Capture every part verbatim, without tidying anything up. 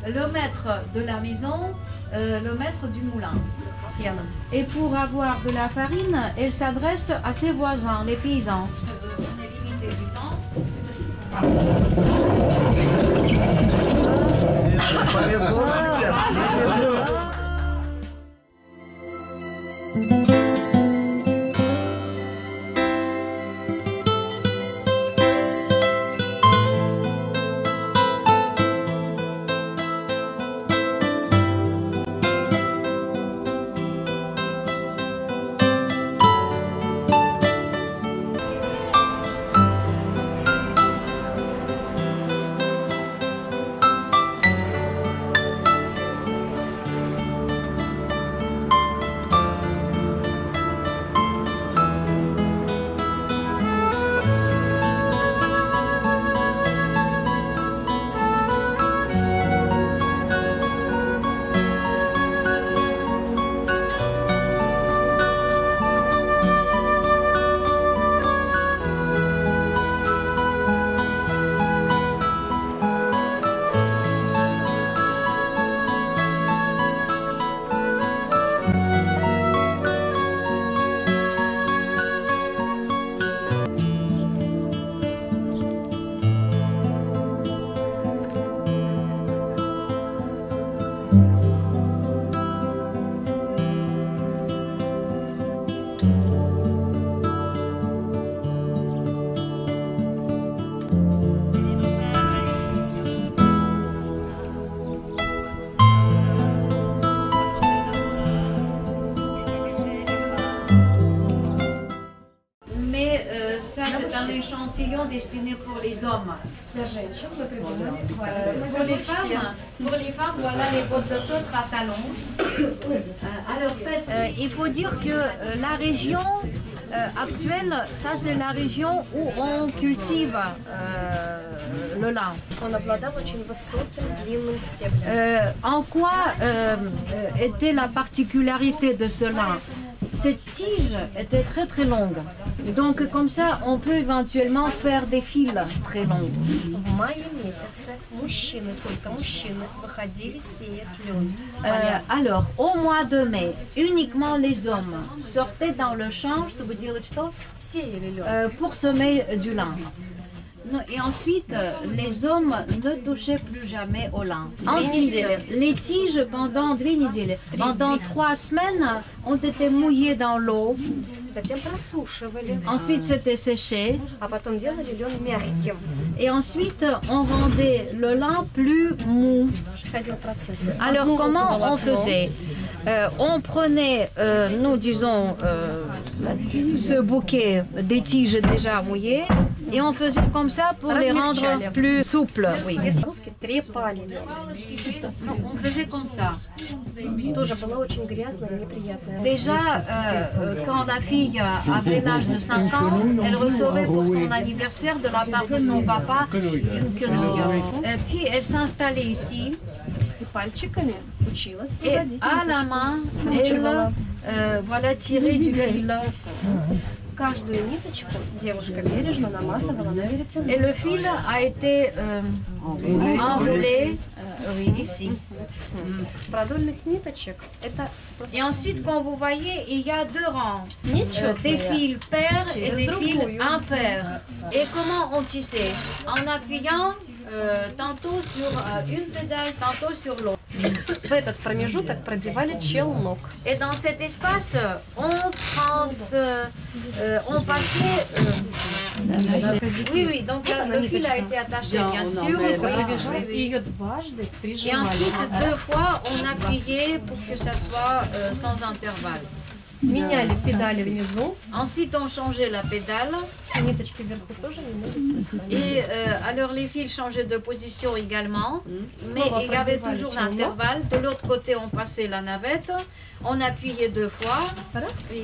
le maître de la maison, euh, le maître du moulin. Et pour avoir de la farine, elle s'adresse à ses voisins, les paysans. Euh, on est limité du temps. C'est un échantillon destiné pour les hommes. Euh, pour les femmes, pour les femmes, voilà les bottes de feutre à talons. Euh, alors, fait, euh, il faut dire que euh, la région euh, actuelle, ça c'est la région où on cultive euh, le lin. Euh, en quoi euh, était la particularité de ce lin? Cette tige était très très longue, donc comme ça on peut éventuellement faire des fils très longs. Euh, alors au mois de mai, uniquement les hommes sortaient dans le champ euh, pour semer du lin. Et ensuite, les hommes ne touchaient plus jamais au lin. Ensuite, les tiges pendant, pendant trois semaines ont été mouillées dans l'eau. Ensuite, c'était séché. Et ensuite, on rendait le lin plus mou. Alors, comment on faisait? Euh, on prenait, euh, nous disons, euh, ce bouquet des tiges déjà mouillées et on faisait comme ça pour les rendre plus souples. Oui. On faisait comme ça. Déjà, euh, quand la fille avait l'âge de cinq ans, elle recevait pour son anniversaire de la part de son papa une quenouille. Et puis elle s'installait ici. Et à la main, elle euh, voilà, tirait du fil. Et le fil a été euh, enroulé euh, oui, ici. Et ensuite, comme vous voyez, il y a deux rangs. Euh, des fils pairs et des fils impairs. Et comment on tissait? En appuyant euh, tantôt sur euh, une pédale, tantôt sur l'autre. Et dans cet espace, on, trans, euh, on passait... Euh, oui, oui, donc là, le fil a été attaché, bien sûr. Oui, oui, oui. Et ensuite, deux fois, on appuyait pour que ça soit euh, sans intervalle. Ensuite, on changeait la pédale. Et euh, alors, les fils changeaient de position également. Mais il y avait toujours l'intervalle. De l'autre côté, on passait la navette. On appuyait deux fois. Oui.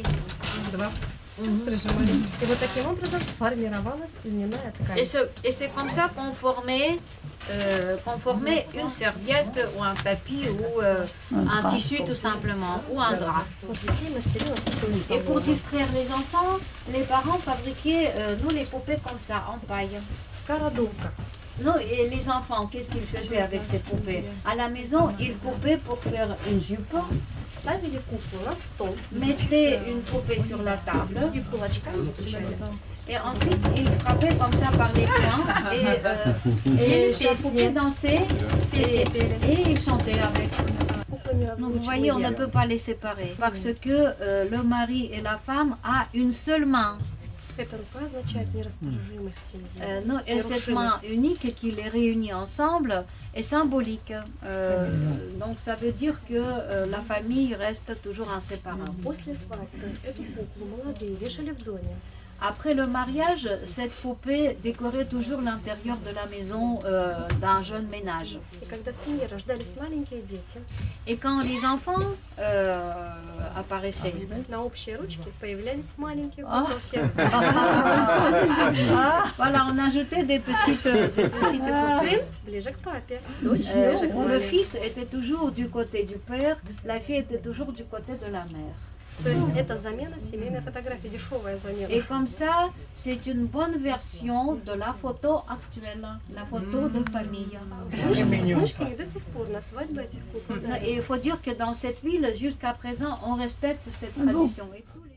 Et c'est comme ça qu'on formait, euh, qu'on formait une serviette ou un tapis ou euh, un tissu tout simplement, ou un drap. Et pour distraire les enfants, les parents fabriquaient, euh, nous, les poupées comme ça, en paille. Non, et les enfants, qu'est-ce qu'ils faisaient avec ces poupées? À la maison, ils coupaient pour faire une jupe, Ставили куклу на стол, mettaient une poupée sur la table, и кулачками стучали. et ensuite ils frappaient comme ça par les poings, et, euh, et la poupée dansait, et, et ils chantaient avec. Кукла не Donc vous voyez, on ne peut pas les séparer, parce que euh, le mari et la femme a une seule main. Эта рука означает нерасторжимость семьи. Euh, non, et cette main unique qui les réunit ensemble est symbolique. Euh, donc ça veut dire que euh, la famille reste toujours inséparable. После свадьбы эту куклу молодые вешали в доме. Après le mariage, cette poupée décorait toujours l'intérieur de la maison euh, d'un jeune ménage. И когда в семье рождались маленькие дети, Et quand les enfants euh, apparaissaient, на общей ручке появлялись маленькие кукловки. voilà, on ajoutait des petites, des petites poupées. Сын ближе к папе, дочь Euh, ближе к où le маме. fils était toujours du côté du père, la fille était toujours du côté de la mère. То есть это замена семейной фотографии, дешевая замена. Et comme ça, c'est une bonne version de la photo actuelle, la photo de famille. В Мышкине до сих пор на свадьбы этих кукол Et il faut dire que dans cette ville, jusqu'à présent, on respecte cette tradition. Et tous les